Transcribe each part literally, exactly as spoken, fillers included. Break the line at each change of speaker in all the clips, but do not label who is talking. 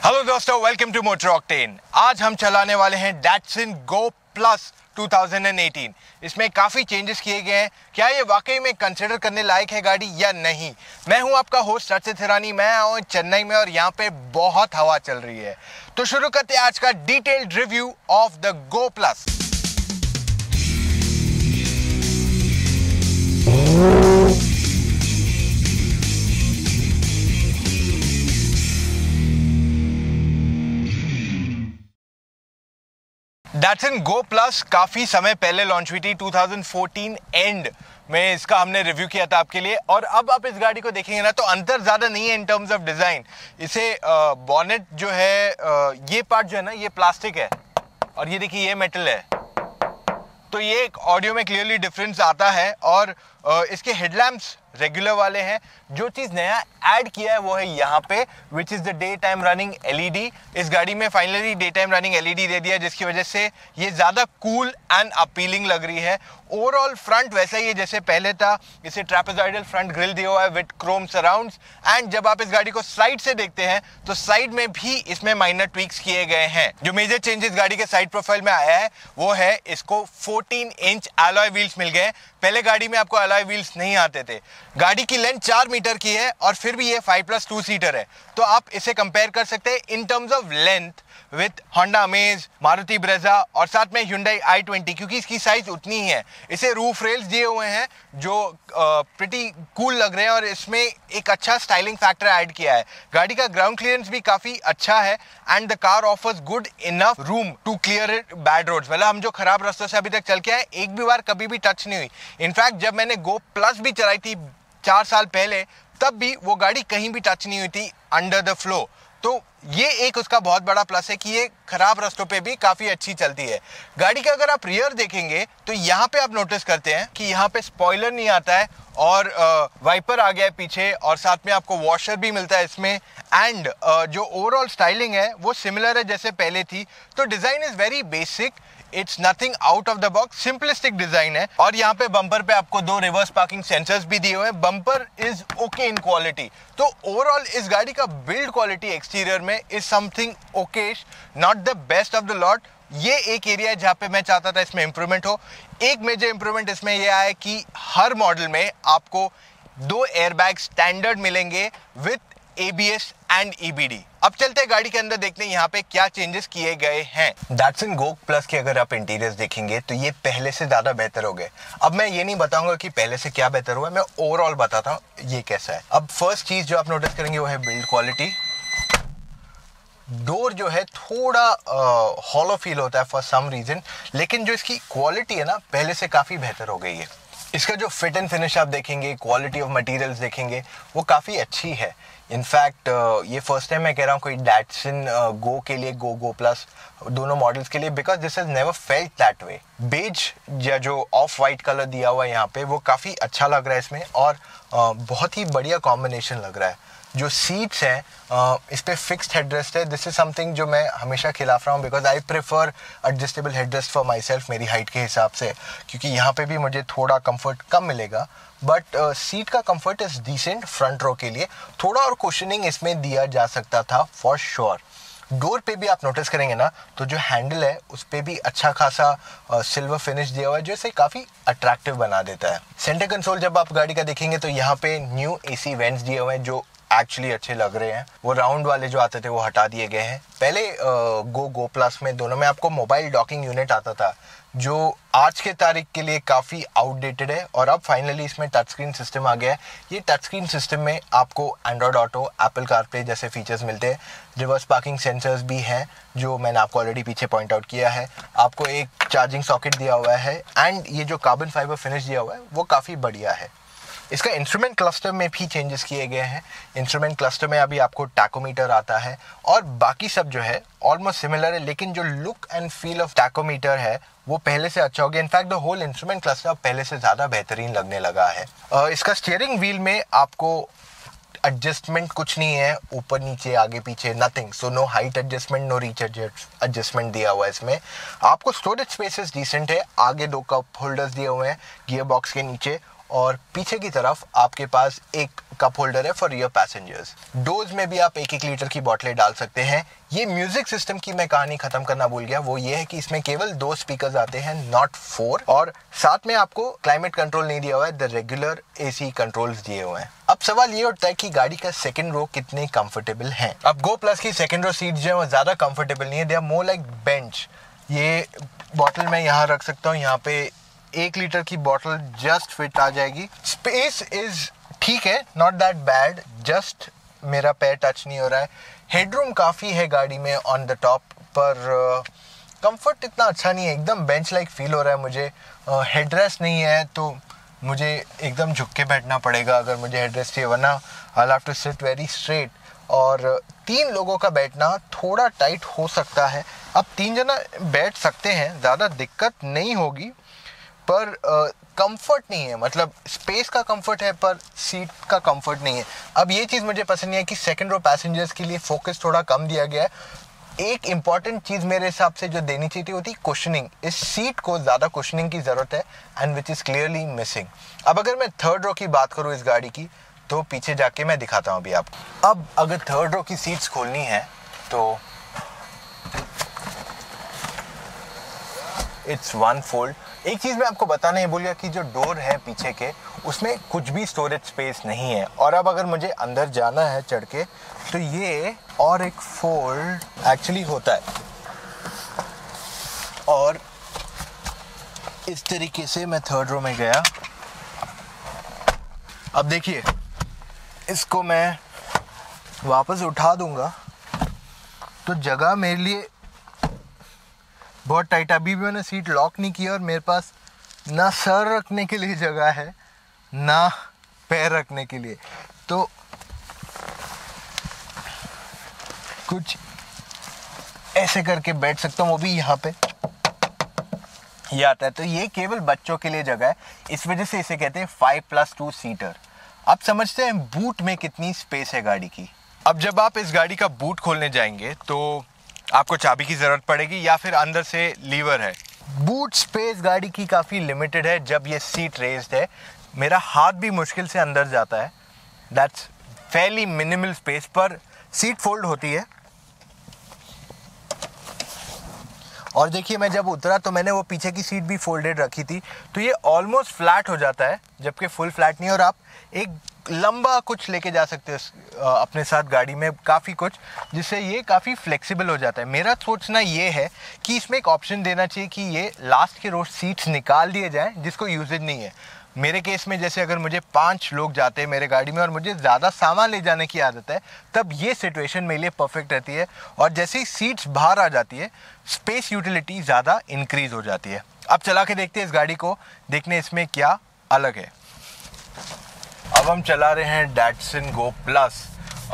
Hello दोस्तों, welcome to MotorOctane। आज हम चलाने वाले हैं Datsun Go Plus दो हज़ार अठारह। इसमें काफ़ी चेंजेस किए गए हैं। क्या ये वाकई में कंसिडर करने लायक है गाड़ी या नहीं? मैं हूं आपका होस्ट अर्चित हिरानी। मैं आया हूं चेन्नई में और यहाँ पे बहुत हवा चल रही है। तो शुरू करते हैं आज का detailed review of the Go Plus। Datsun Go Plus काफ़ी समय पहले लॉन्च हुई थी, दो हज़ार चौदह एंड में इसका हमने रिव्यू किया था आपके लिए। और अब आप इस गाड़ी को देखेंगे ना तो अंतर ज़्यादा नहीं है इन टर्म्स ऑफ डिज़ाइन। इसे बॉनेट जो है, आ, ये पार्ट जो है ना ये प्लास्टिक है और ये देखिए ये मेटल है, तो ये एक ऑडियो में क्लियरली डिफरेंस आता है। और आ, इसके हेडलैम्प्स रेगुलर वाले हैं। जो चीज़ नया ऐड किया है वो है यहाँ पे, which is the day time running LED. इस गाड़ी में finally day time running LED दे दिया, जिसकी वजह से ये ज़्यादा कूल एंड अपीलिंग लग रही है। ओवरऑल फ्रंट वैसा ही है जैसे पहले था। इसे ट्रैपेजॉइडल फ्रंट ग्रिल दिया हुआ है विद क्रोम सराउंड्स। एंड जब आप इस गाड़ी को साइड से देखते हैं तो साइड में भी इसमें माइनर ट्वीक्स किए गए हैं। जो मेजर चेंजेस गाड़ी के साइड प्रोफाइल में आया है वो है इसको चौदह इंच अलॉय व्हील्स मिल गए। पहले गाड़ी में आपको अलॉय व्हील्स नहीं आते थे। गाड़ी की लेंथ चार मीटर की है और फिर भी ये फाइव प्लस टू सीटर है, तो आप इसे कंपेयर कर सकते हैं in terms of length with Honda Amaze, Maruti Brezza और साथ में Hyundai आई ट्वेंटी, क्योंकि इसकी साइज उतनी ही है। इसे रूफ रेल्स दिए हुए हैं जो प्रिटी कूल लग रहे हैं और इसमें एक अच्छा स्टाइलिंग फैक्टर ऐड किया है। गाड़ी का ग्राउंड क्लियरेंस भी काफी अच्छा है and the car offers good enough room to clear bad roads. मतलब हम जो खराब रास्तों से अभी तक चल के आए, एक भी बार कभी भी टच नहीं हुई। इनफैक्ट जब मैंने Go Plus भी चलाई थी चार साल पहले, तब भी वो गाड़ी कहीं भी टच नहीं हुई थी अंडर द फ्लो। तो ये एक उसका बहुत बड़ा प्लस है कि ये खराब रास्तों पे भी काफ़ी अच्छी चलती है। गाड़ी का अगर आप रियर देखेंगे तो यहाँ पे आप नोटिस करते हैं कि यहाँ पे स्पॉइलर नहीं आता है और वाइपर आ गया है पीछे, और साथ में आपको वॉशर भी मिलता है इसमें। एंड जो ओवरऑल स्टाइलिंग है वो सिमिलर है जैसे पहले थी। तो design is very basic, it's nothing out of the box, simplistic design है। और यहाँ पे बम्पर पे आपको दो रिवर्स पार्किंग सेंसर्स भी दिए हुए हैं। Bumper is okay in quality. तो ओवरऑल इस गाड़ी का बिल्ड क्वालिटी एक्सटीरियर में is something okayish, not the best of the lot. ये एक एरिया है जहाँ पे मैं चाहता था इसमें इंप्रूवमेंट हो। एक मेजर इंप्रूवमेंट इसमें यह आया कि हर मॉडल में आपको दो एयरबैग स्टैंडर्ड मिलेंगे with A B S and E B D. अब चलते हैं गाड़ी के अंदर देखते हैं यहाँ पे क्या चेंजेस किए गए हैं। Datsun Go Plus के अगर आप इंटीरियर्स देखेंगे तो ये पहले से ज्यादा बेहतर हो गए। अब मैं ये नहीं बताऊंगा कि पहले से क्या बेहतर हुआ है, मैं ओवरऑल बताता हूँ ये कैसा है। अब फर्स्ट चीज जो आप नोटिस करेंगे वो है बिल्ड क्वालिटी। डोर जो है थोड़ा हॉलो फील होता है फॉर सम रीजन, लेकिन जो इसकी क्वालिटी है ना पहले से काफी बेहतर हो गई है। इसका जो फिट एंड फिनिश आप देखेंगे, क्वालिटी ऑफ मटेरियल्स देखेंगे, वो काफ़ी अच्छी है। इनफैक्ट uh, ये फर्स्ट टाइम मैं कह रहा हूँ कोई Datsun Go uh, के लिए, Go Go Plus दोनों मॉडल्स के लिए, because this has never felt that way. Beige या जो ऑफ वाइट कलर दिया हुआ है यहाँ पे वो काफ़ी अच्छा लग रहा है इसमें, और uh, बहुत ही बढ़िया कॉम्बिनेशन लग रहा है। जो सीट्स हैं uh, इस पे फिक्स्ड हेडरेस्ट है। दिस इज समथिंग जो मैं हमेशा खिलाफ रहा हूँ, because I prefer adjustable headrest for my सेल्फ, मेरी हाइट के हिसाब से, क्योंकि यहाँ पे भी मुझे थोड़ा कंफर्ट कम मिलेगा। बट सीट uh, का comfort is decent front row के लिए। थोड़ा और कुशनिंग इसमें दिया जा सकता था फॉर श्योर। डोर पे भी आप नोटिस करेंगे ना तो जो हैंडल है उस पे भी अच्छा खासा सिल्वर फिनिश दिया हुआ है, जो इसे काफ़ी अट्रैक्टिव बना देता है। सेंटर कंसोल जब आप गाड़ी का देखेंगे तो यहाँ पे न्यू एसी वेंट्स दिए हुए हैं जो एक्चुअली अच्छे लग रहे हैं। वो राउंड वाले जो आते थे वो हटा दिए गए हैं। पहले गो गो प्लस में दोनों में आपको मोबाइल डॉकिंग यूनिट आता था, जो आज के तारीख के लिए काफ़ी आउटडेटेड है, और अब फाइनली इसमें टच स्क्रीन सिस्टम आ गया है। ये टच स्क्रीन सिस्टम में आपको एंड्रॉयड ऑटो, एप्पल कारप्ले जैसे फीचर्स मिलते हैं। रिवर्स पार्किंग सेंसर्स भी हैं जो मैंने आपको ऑलरेडी पीछे पॉइंट आउट किया है। आपको एक चार्जिंग सॉकेट दिया हुआ है, एंड ये जो कार्बन फाइबर फिनिश दिया हुआ है वो काफ़ी बढ़िया है। इसका इंस्ट्रूमेंट क्लस्टर में भी चेंजेस किए गए हैं। इंस्ट्रूमेंट क्लस्टर में अभी आपको टैकोमीटर आता है, और बाकी सब जो है ऑलमोस्ट सिमिलर है, लेकिन जो look and feel of tachometer है वो पहले से अच्छा हो गया। In fact the whole instrument cluster अब पहले से ज़्यादा बेहतरीन लगने लगा है। uh, इसका स्टीयरिंग व्हील में आपको एडजस्टमेंट कुछ नहीं है, ऊपर नीचे आगे पीछे nothing, so no height adjustment, no reach adjustment दिया हुआ है इसमें। आपको स्टोरेज स्पेसेस डिसेंट है। आगे दो कप होल्डर्स दिए हुए हैं गियर बॉक्स के नीचे, और पीछे की तरफ आपके पास एक कप होल्डर है फॉर रियर पैसेंजर्स। डोर्स में भी आप एक एक लीटर की बोतलें डाल सकते हैं। ये म्यूजिक सिस्टम की मैं कहानी खत्म करना भूल गया, वो ये है कि इसमें केवल दो स्पीकर्स आते हैं, नॉट फोर, और साथ में आपको क्लाइमेट कंट्रोल नहीं दिया हुआ है, द रेगुलर एसी कंट्रोल्स दिए हुए हैं। अब सवाल ये उठता है कि गाड़ी का सेकंड रो कितने कंफर्टेबल है। अब गो प्लस की सेकंड रो सीट जो है वो ज्यादा कंफर्टेबल नहीं है, they are more like bench. ये बॉटल मैं यहाँ रख सकता हूँ, यहाँ पे एक लीटर की बॉटल जस्ट फिट आ जाएगी। स्पेस इज ठीक है, नॉट दैट बैड, जस्ट मेरा पैर टच नहीं हो रहा है। हेडरूम काफ़ी है गाड़ी में ऑन द टॉप, पर कंफर्ट uh, इतना अच्छा नहीं है, एकदम बेंच लाइक फील हो रहा है मुझे। हेडरेस्ट uh, नहीं है तो मुझे एकदम झुक के बैठना पड़ेगा अगर मुझे हेडरेस्ट चाहिए, वरना I have to sit very straight. और तीन लोगों का बैठना थोड़ा टाइट हो सकता है। अब तीन जना बैठ सकते हैं, ज़्यादा दिक्कत नहीं होगी, पर कंफर्ट uh, नहीं है। मतलब स्पेस का कंफर्ट है पर सीट का कंफर्ट नहीं है। अब ये चीज़ मुझे पसंद नहीं है कि सेकंड रो पैसेंजर्स के लिए फोकस थोड़ा कम दिया गया है। एक इम्पॉर्टेंट चीज़ मेरे हिसाब से जो देनी चाहिए होती कुशनिंग। इस सीट को ज़्यादा कुशनिंग की ज़रूरत है, and which is clearly missing. अब अगर मैं थर्ड रो की बात करूँ इस गाड़ी की, तो पीछे जाके मैं दिखाता हूँ अभी आपको। अब अगर थर्ड रो की सीट्स खोलनी है तो इट्स वन फोल्ड। एक चीज़ मैं आपको बताना ही भूल गया कि जो डोर है पीछे के, उसमें कुछ भी स्टोरेज स्पेस नहीं है। और अब अगर मुझे अंदर जाना है चढ़ के, तो ये और एक फोल्ड एक्चुअली होता है, और इस तरीके से मैं थर्ड रो में गया। अब देखिए, इसको मैं वापस उठा दूंगा तो जगह मेरे लिए बहुत टाइट। अभी भी मैंने सीट लॉक नहीं की और मेरे पास ना सर रखने के लिए जगह है ना पैर रखने के लिए, तो कुछ ऐसे करके बैठ सकता हूँ, वो भी यहाँ पे ये आता है। तो ये केवल बच्चों के लिए जगह है, इस वजह से इसे कहते हैं फाइव प्लस टू सीटर। आप समझते हैं बूट में कितनी स्पेस है गाड़ी की। अब जब आप इस गाड़ी का बूट खोलने जाएंगे तो आपको चाबी की ज़रूरत पड़ेगी या फिर अंदर से लीवर है। बूट स्पेस गाड़ी की काफ़ी लिमिटेड है जब ये सीट रेज्ड है। मेरा हाथ भी मुश्किल से अंदर जाता है, दैट्स फेयरली मिनिमल स्पेस, पर सीट फोल्ड होती है। और देखिए, मैं जब उतरा तो मैंने वो पीछे की सीट भी फोल्डेड रखी थी, तो ये ऑलमोस्ट फ्लैट हो जाता है, जबकि फुल फ्लैट नहीं। और आप एक लंबा कुछ लेके जा सकते हो अपने साथ गाड़ी में, काफ़ी कुछ, जिससे ये काफ़ी फ्लेक्सिबल हो जाता है। मेरा सोचना ये है कि इसमें एक ऑप्शन देना चाहिए कि ये लास्ट के रो सीट्स निकाल दिए जाएं जिसको यूजेज नहीं है। मेरे केस में जैसे अगर मुझे पांच लोग जाते हैं मेरे गाड़ी में और मुझे ज़्यादा सामान ले जाने की आदत है, तब ये सिचुएशन मेरे लिए परफेक्ट रहती है। और जैसे ही सीट्स बाहर आ जाती है, स्पेस यूटिलिटी ज़्यादा इंक्रीज हो जाती है। अब चला के देखते हैं इस गाड़ी को, देखने इसमें क्या अलग है। अब हम चला रहे हैं डैटसन गो प्लस।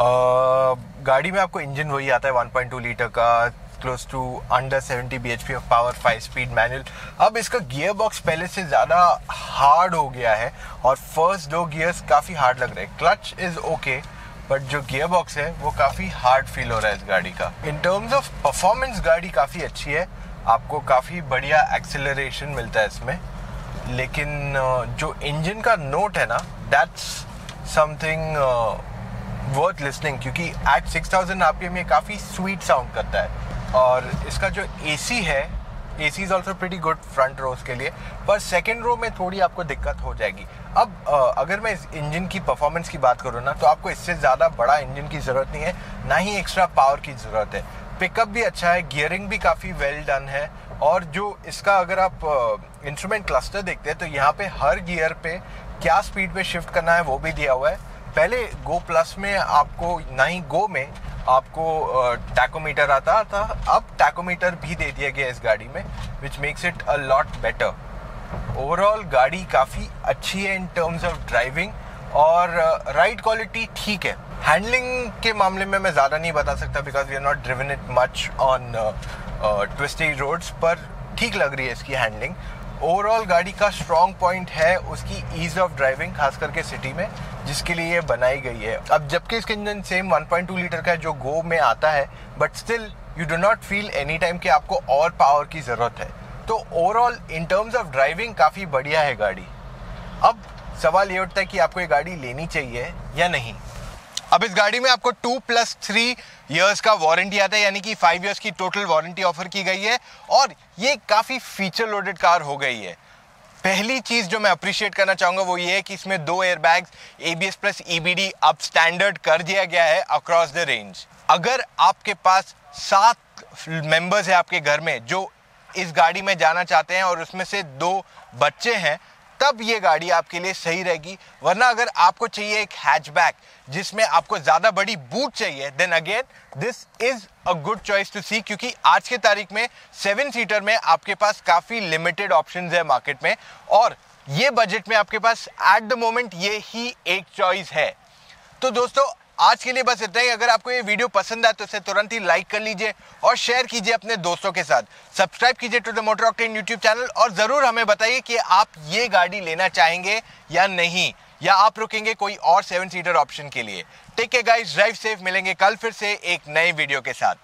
गाड़ी में आपको इंजन वही आता है वन पॉइंट टू लीटर का, close to under seventy B H P of power, five speed manual. अब इसका गियर बॉक्स पहले से ज़्यादा हार्ड हो गया है और फर्स्ट दो गियर्स काफ़ी हार्ड लग रहे हैं। क्लच इज़ ओके, बट जो गियर बॉक्स है वो काफ़ी हार्ड फील हो रहा है इस गाड़ी का। इन टर्म्स ऑफ परफॉर्मेंस गाड़ी काफ़ी अच्छी है, आपको काफ़ी बढ़िया एक्सेलरेशन मिलता है इसमें। लेकिन जो इंजन का नोट है ना, दैट्स समथिंग वर्थ लिसनिंग, क्योंकि एट सिक्स थाउजेंड आरपीएम ये काफ़ी स्वीट साउंड करता है। और इसका जो एसी है, AC is also pretty good front rows के लिए, पर सेकेंड रो में थोड़ी आपको दिक्कत हो जाएगी। अब अगर मैं इस इंजन की परफॉर्मेंस की बात करूँ ना, तो आपको इससे ज़्यादा बड़ा इंजन की ज़रूरत नहीं है, ना ही एक्स्ट्रा पावर की ज़रूरत है। पिकअप भी अच्छा है, गियरिंग भी काफ़ी वेल डन है। और जो इसका अगर आप इंस्ट्रूमेंट क्लस्टर देखते हैं तो यहाँ पे हर गियर पे क्या स्पीड पे शिफ्ट करना है वो भी दिया हुआ है। पहले गो प्लस में आपको, ना ही गो में आपको टैकोमीटर आता था, अब टैकोमीटर भी दे दिया गया इस गाड़ी में, which makes it a lot better. Overall गाड़ी काफ़ी अच्छी है इन टर्म्स ऑफ ड्राइविंग, और राइड क्वालिटी ठीक है। हैंडलिंग के मामले में मैं ज़्यादा नहीं बता सकता because we are not driven it much on twisty roads, पर ठीक लग रही है इसकी हैंडलिंग। ओवरऑल गाड़ी का स्ट्रॉन्ग पॉइंट है उसकी ईज ऑफ ड्राइविंग, खास करके सिटी में, जिसके लिए ये बनाई गई है। अब जबकि इसका engine same one point two litre का है जो गो में आता है, but still you do not feel any time कि आपको और पावर की ज़रूरत है। तो overall in terms of driving काफ़ी बढ़िया है गाड़ी। अब सवाल ये उठता है कि आपको ये गाड़ी लेनी चाहिए या नहीं। अब इस गाड़ी में आपको टू प्लस थ्री इयर्स का वारंटी आता है, यानी कि फाइव इयर्स की टोटल वारंटी ऑफर की गई है और ये काफ़ी फीचर लोडेड कार हो गई है। पहली चीज़ जो मैं अप्रिशिएट करना चाहूँगा वो ये है कि इसमें दो एयरबैग्स, एबीएस प्लस ईबीडी अब स्टैंडर्ड कर दिया गया है अक्रॉस द रेंज। अगर आपके पास सात मेंबर्स है आपके घर में जो इस गाड़ी में जाना चाहते हैं और उसमें से दो बच्चे हैं, तब ये गाड़ी आपके लिए सही रहेगी। वरना अगर आपको चाहिए एक हैचबैक जिसमें आपको ज़्यादा बड़ी बूट चाहिए, then again this is a good choice to see, क्योंकि आज के तारीख में सेवन सीटर में आपके पास काफ़ी लिमिटेड ऑप्शंस है मार्केट में और ये बजट में आपके पास एट द मोमेंट ये ही एक चॉइस है। तो दोस्तों आज के लिए बस इतना ही। अगर आपको ये वीडियो पसंद आए तो इसे तुरंत ही लाइक कर लीजिए और शेयर कीजिए अपने दोस्तों के साथ। सब्सक्राइब कीजिए to the Motor Octane YouTube channel और ज़रूर हमें बताइए कि आप ये गाड़ी लेना चाहेंगे या नहीं, या आप रुकेंगे कोई और सेवन सीटर ऑप्शन के लिए। Take care guys, drive safe. मिलेंगे कल फिर से एक नए वीडियो के साथ।